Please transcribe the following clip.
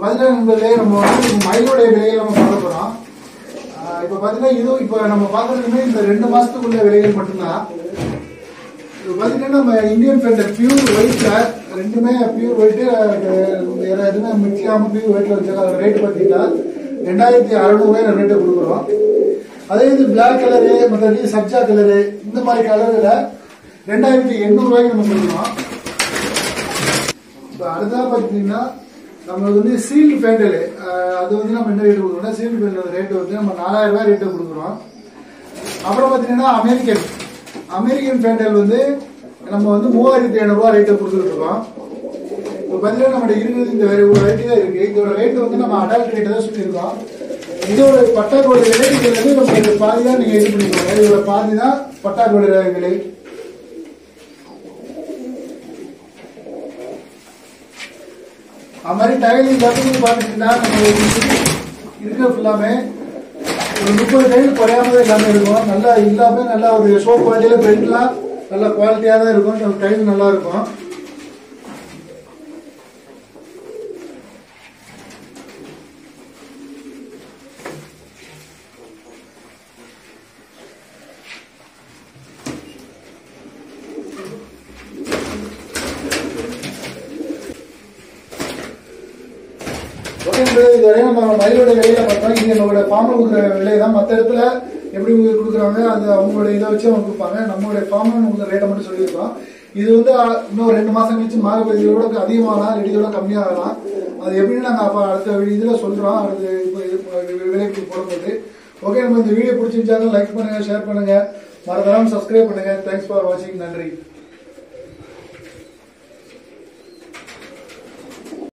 பாத்தீங்கன்னா நண்பர்களே, நம்ம வந்து மயிலுடைய விலையை நம்ம பார்க்க போறோம். இப்ப பாத்தீங்கன்னா இது இப்ப நம்ம பாக்குறதுமே இந்த 2 மாசத்துக்குள்ள விலைகள் மட்டும்தான். இப்ப பாத்தீங்கன்னா நம்ம இந்தியன் ஃபேண்டல் பியூர் ஒயிட்ல ரெண்டுமே பியூர் ஒயிட், வேற எதுவுமே மிக்ஸாம பியூர் ஒயிட்ல வச்சிருக்காங்க. ரேட் பாத்தீங்கன்னா 2600 ரேட்டு கொடுக்குறோம். அதே இது பிளாக் கலரு, மற்ற சப்ஜா கலரு, இந்த மாதிரி கலர்ல 2800 நம்ம கொடுக்குறோம். இப்ப அடுத்ததான் பாத்தீங்கன்னா நம்மளுக்கு வந்து சீல்டு பேண்டல், அது வந்து நம்ம என்ன ரேட்டு கொடுக்குறோம், சீல்டு பேண்டல் ரேட்டு வந்து நம்ம 4000 ரேட்டு கொடுக்குறோம். அப்புறம் பாத்தீங்கன்னா அமெரிக்கன் பேண்டல் வந்து நம்ம வந்து 3500 ரேட்டு கொடுத்துட்டு இருக்கோம். இப்போ பாத்தீங்கன்னா நம்ம இருக்கிறது இந்த வெரைட்டி தான் இருக்கு. இதோட ரேட் வந்து நம்ம அடால்ட் ரேட்டு தான் சொல்லியிருக்கோம். இதோட பட்டாக்கோட விலை வந்து நம்ம பாதி தான் நீங்க இது பண்ணிக்கோங்க. இதோட பாதி தான் பட்டாக்கோட விலை. அது மாதிரி டைலிங் பாத்தீங்கன்னா நம்ம இருக்கிற ஃபுல்லாமே ஒரு 30 டைல் குறையாம எல்லாமே இருக்கும். நல்லா எல்லாமே நல்லா ஒரு சோப் குவாலிட்டியில பெயிண்ட்லாம் நல்ல குவாலிட்டியா தான் இருக்கும். டைல் நல்லா இருக்கும். இதுவரை நம்ம மயிலோட விலையில பார்த்தோம். இது நம்மளோட ஃபார்ம்ல கொடுக்குற விலை தான். மற்ற இடத்துல எப்படி கொடுக்குறாங்க அது அவங்களோட இதை வச்சு அவங்க கொடுப்பாங்க. நம்மளுடைய ஃபார்ம்ல உங்களுக்கு ரேட்டை மட்டும் சொல்லியிருக்கோம். இது வந்து இன்னும் 2 மாசம் கழிச்சு மாறுபடியோட அதிகமாகலாம், ரெடியோட கம்மியாகலாம். அது எப்படின்னு நாங்கள் அப்போ அடுத்த இதுல சொல்றோம். அடுத்த விலைக்கு போடும்போது. ஓகே, நம்ம இந்த வீடியோ பிடிச்சிருந்தாலும் லைக் பண்ணுங்க, ஷேர் பண்ணுங்க, மறக்காம சப்ஸ்கிரைப் பண்ணுங்க. தேங்க்ஸ் ஃபார் வாட்சிங். நன்றி.